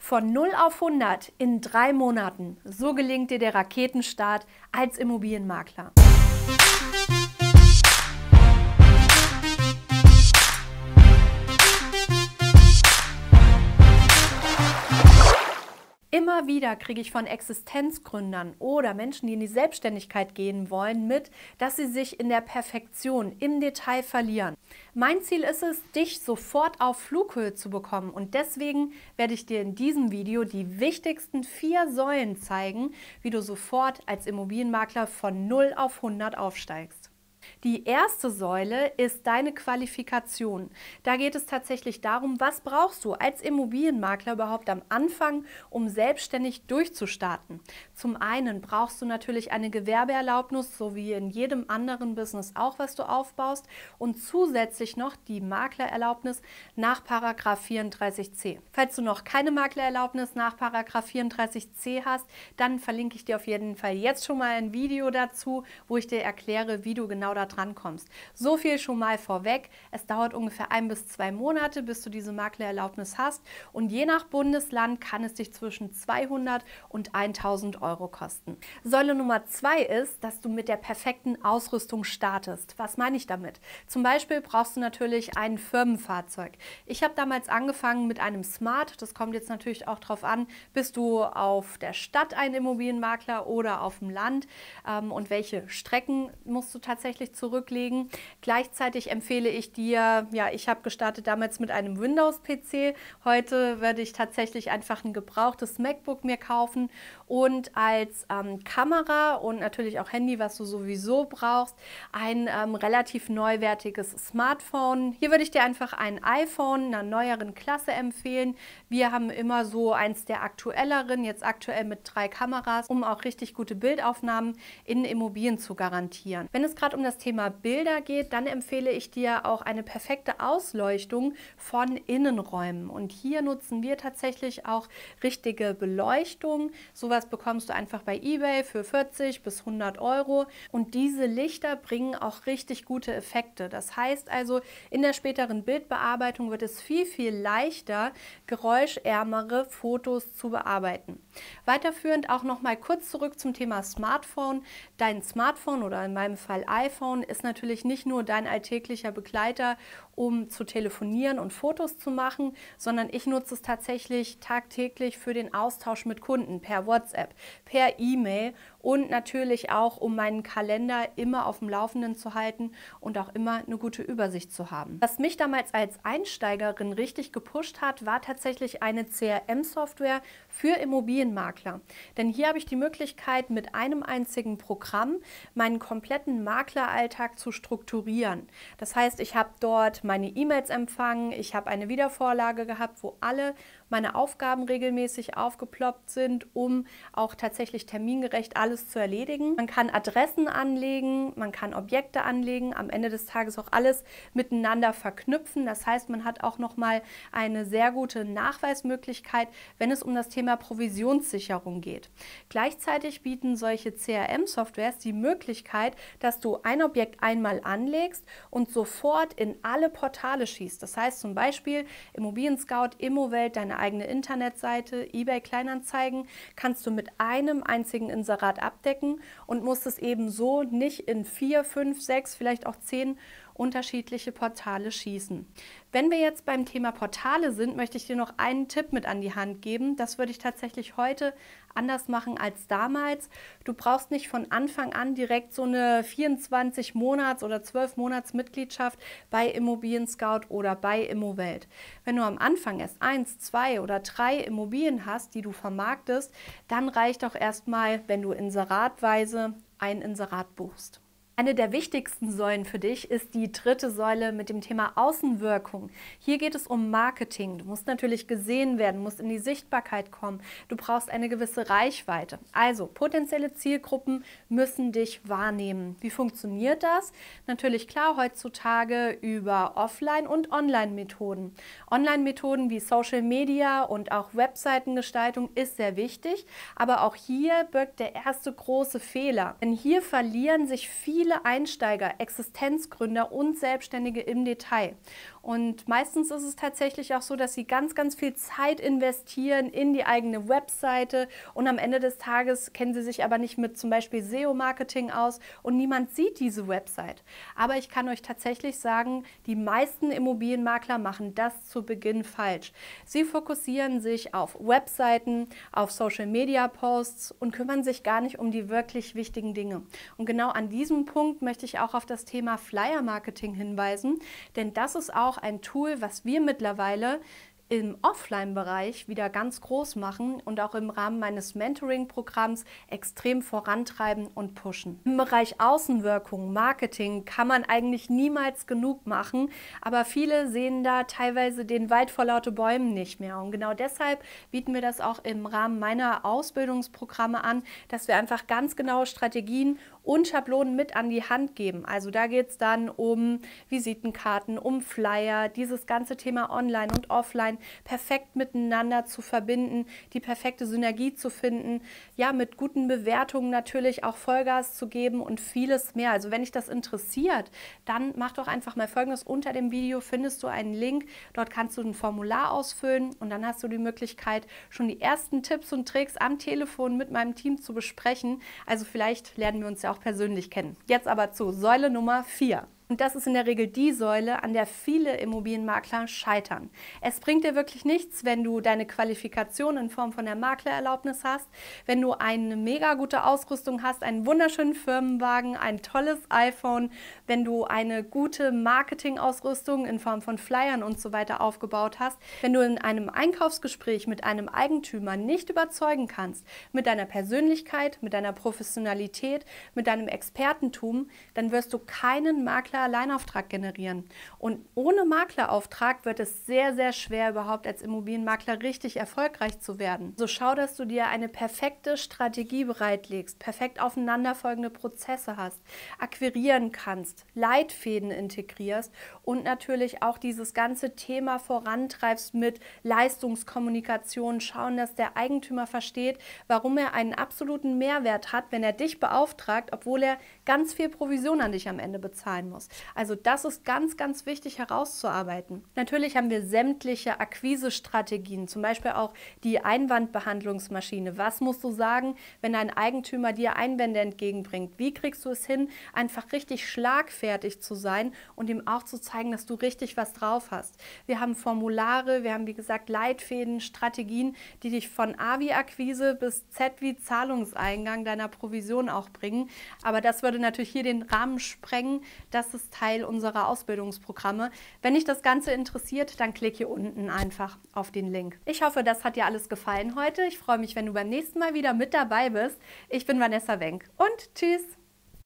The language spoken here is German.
Von 0 auf 100 in 3 Monaten. So gelingt dir der Raketenstart als Immobilienmakler. Immer wieder kriege ich von Existenzgründern oder Menschen, die in die Selbstständigkeit gehen wollen, mit, dass sie sich in der Perfektion, im Detail verlieren. Mein Ziel ist es, dich sofort auf Flughöhe zu bekommen, und deswegen werde ich dir in diesem Video die wichtigsten 4 Säulen zeigen, wie du sofort als Immobilienmakler von 0 auf 100 aufsteigst. Die erste Säule ist deine Qualifikation. Da geht es tatsächlich darum, was brauchst du als Immobilienmakler überhaupt am Anfang, um selbstständig durchzustarten. Zum einen brauchst du natürlich eine Gewerbeerlaubnis, so wie in jedem anderen Business auch, was du aufbaust, und zusätzlich noch die Maklererlaubnis nach § 34c. Falls du noch keine Maklererlaubnis nach § 34c hast, dann verlinke ich dir auf jeden Fall jetzt schon mal ein Video dazu, wo ich dir erkläre, wie du genau da dran kommst. So viel schon mal vorweg. Es dauert ungefähr 1 bis 2 Monate, bis du diese Maklererlaubnis hast, und je nach Bundesland kann es dich zwischen 200 und 1000 Euro kosten. Säule Nummer 2 ist, dass du mit der perfekten Ausrüstung startest. Was meine ich damit? Zum Beispiel brauchst du natürlich ein Firmenfahrzeug. Ich habe damals angefangen mit einem Smart. Das kommt jetzt natürlich auch darauf an, bist du auf der Stadt ein Immobilienmakler oder auf dem Land, und welche Strecken musst du tatsächlich zurücklegen. Gleichzeitig empfehle ich dir, ich habe gestartet damals mit einem Windows-PC. Heute werde ich tatsächlich einfach ein gebrauchtes MacBook mir kaufen und als Kamera und natürlich auch Handy, was du sowieso brauchst, ein relativ neuwertiges Smartphone. Hier würde ich dir einfach ein iPhone einer neueren Klasse empfehlen. Wir haben immer so eins der aktuelleren, jetzt aktuell mit 3 Kameras, um auch richtig gute Bildaufnahmen in Immobilien zu garantieren. Wenn es gerade um das Thema Bilder geht, dann empfehle ich dir auch eine perfekte Ausleuchtung von Innenräumen. Und hier nutzen wir tatsächlich auch richtige Beleuchtung. Sowas bekommst du einfach bei eBay für 40 bis 100 Euro. Und diese Lichter bringen auch richtig gute Effekte. Das heißt also, in der späteren Bildbearbeitung wird es viel, viel leichter, geräuschärmere Fotos zu bearbeiten. Weiterführend auch noch mal kurz zurück zum Thema Smartphone. Dein Smartphone oder in meinem Fall iPhone ist natürlich nicht nur dein alltäglicher Begleiter, um zu telefonieren und Fotos zu machen, sondern ich nutze es tatsächlich tagtäglich für den Austausch mit Kunden per WhatsApp, per E-Mail und natürlich auch, um meinen Kalender immer auf dem Laufenden zu halten und auch immer eine gute Übersicht zu haben. Was mich damals als Einsteigerin richtig gepusht hat, war tatsächlich eine CRM-Software für Immobilienmakler. Denn hier habe ich die Möglichkeit, mit einem einzigen Programm meinen kompletten Makleralltag zu strukturieren. Das heißt, ich habe dort meine E-Mails empfangen, ich habe eine Wiedervorlage gehabt, wo alle meine Aufgaben regelmäßig aufgeploppt sind, um auch tatsächlich termingerecht alles zu erledigen. Man kann Adressen anlegen, man kann Objekte anlegen, am Ende des Tages auch alles miteinander verknüpfen. Das heißt, man hat auch nochmal eine sehr gute Nachweismöglichkeit, wenn es um das Thema Provisionssicherung geht. Gleichzeitig bieten solche CRM-Softwares die Möglichkeit, dass du ein Objekt einmal anlegst und sofort in alle Portale schießt. Das heißt zum Beispiel Immobilien Scout, Immowelt, deine eigene Internetseite, eBay Kleinanzeigen, kannst du mit einem einzigen Inserat abdecken und musst es eben so nicht in 4, 5, 6, vielleicht auch 10 unterschiedliche Portale schießen. Wenn wir jetzt beim Thema Portale sind, möchte ich dir noch einen Tipp mit an die Hand geben. Das würde ich tatsächlich heute anders machen als damals. Du brauchst nicht von Anfang an direkt so eine 24-Monats- oder 12-Monats-Mitgliedschaft bei Immobilien Scout oder bei Immowelt. Wenn du am Anfang erst 1, 2 oder 3 Immobilien hast, die du vermarktest, dann reicht auch erstmal, wenn du inseratweise ein Inserat buchst. Eine der wichtigsten Säulen für dich ist die dritte Säule mit dem Thema Außenwirkung. Hier geht es um Marketing. Du musst natürlich gesehen werden, musst in die Sichtbarkeit kommen. Du brauchst eine gewisse Reichweite. Also potenzielle Zielgruppen müssen dich wahrnehmen. Wie funktioniert das? Natürlich klar heutzutage über Offline- und Online-Methoden. Online-Methoden wie Social Media und auch Webseitengestaltung ist sehr wichtig, aber auch hier birgt der erste große Fehler. Denn hier verlieren sich viele viele Einsteiger, Existenzgründer und Selbstständige im Detail. Und meistens ist es tatsächlich auch so, dass sie ganz, ganz viel Zeit investieren in die eigene Webseite und am Ende des Tages kennen sie sich aber nicht mit zum Beispiel SEO-Marketing aus und niemand sieht diese Website. Aber ich kann euch tatsächlich sagen, die meisten Immobilienmakler machen das zu Beginn falsch. Sie fokussieren sich auf Webseiten, auf Social-Media-Posts und kümmern sich gar nicht um die wirklich wichtigen Dinge. Und genau an diesem Punkt möchte ich auch auf das Thema Flyer-Marketing hinweisen, denn das ist auch ein Tool, was wir mittlerweile im Offline-Bereich wieder ganz groß machen und auch im Rahmen meines Mentoring-Programms extrem vorantreiben und pushen. Im Bereich Außenwirkung, Marketing kann man eigentlich niemals genug machen, aber viele sehen da teilweise den Wald vor lauter Bäumen nicht mehr. Und genau deshalb bieten wir das auch im Rahmen meiner Ausbildungsprogramme an, dass wir einfach ganz genaue Strategien und Schablonen mit an die Hand geben. Also da geht es dann um Visitenkarten, um Flyer, dieses ganze Thema Online und Offline perfekt miteinander zu verbinden, die perfekte Synergie zu finden, ja, mit guten Bewertungen natürlich auch Vollgas zu geben und vieles mehr. Also wenn dich das interessiert, dann mach doch einfach mal Folgendes: Unter dem Video findest du einen Link, dort kannst du ein Formular ausfüllen und dann hast du die Möglichkeit, schon die ersten Tipps und Tricks am Telefon mit meinem Team zu besprechen. Also vielleicht lernen wir uns ja auch persönlich kennen. Jetzt aber zu Säule Nummer 4. Und das ist in der Regel die Säule, an der viele Immobilienmakler scheitern. Es bringt dir wirklich nichts, wenn du deine Qualifikation in Form von der Maklererlaubnis hast, wenn du eine mega gute Ausrüstung hast, einen wunderschönen Firmenwagen, ein tolles iPhone, wenn du eine gute Marketingausrüstung in Form von Flyern und so weiter aufgebaut hast, wenn du in einem Einkaufsgespräch mit einem Eigentümer nicht überzeugen kannst, mit deiner Persönlichkeit, mit deiner Professionalität, mit deinem Expertentum, dann wirst du keinen Alleinauftrag generieren. Und ohne Maklerauftrag wird es sehr, sehr schwer, überhaupt als Immobilienmakler richtig erfolgreich zu werden. So schau, dass du dir eine perfekte Strategie bereitlegst, perfekt aufeinanderfolgende Prozesse hast, akquirieren kannst, Leitfäden integrierst und natürlich auch dieses ganze Thema vorantreibst mit Leistungskommunikation, schauen, dass der Eigentümer versteht, warum er einen absoluten Mehrwert hat, wenn er dich beauftragt, obwohl er ganz viel Provision an dich am Ende bezahlen muss. Also das ist ganz, ganz wichtig herauszuarbeiten. Natürlich haben wir sämtliche Akquisestrategien, zum Beispiel auch die Einwandbehandlungsmaschine. Was musst du sagen, wenn ein Eigentümer dir Einwände entgegenbringt? Wie kriegst du es hin, einfach richtig schlagfertig zu sein und ihm auch zu zeigen, dass du richtig was drauf hast? Wir haben Formulare, wir haben wie gesagt Leitfäden, Strategien, die dich von A wie Akquise bis Z wie Zahlungseingang deiner Provision auch bringen. Aber das würde natürlich hier den Rahmen sprengen. Das ist Teil unserer Ausbildungsprogramme. Wenn dich das Ganze interessiert, dann klick hier unten einfach auf den Link. Ich hoffe, das hat dir alles gefallen heute. Ich freue mich, wenn du beim nächsten Mal wieder mit dabei bist. Ich bin Vanessa Wenk und tschüss!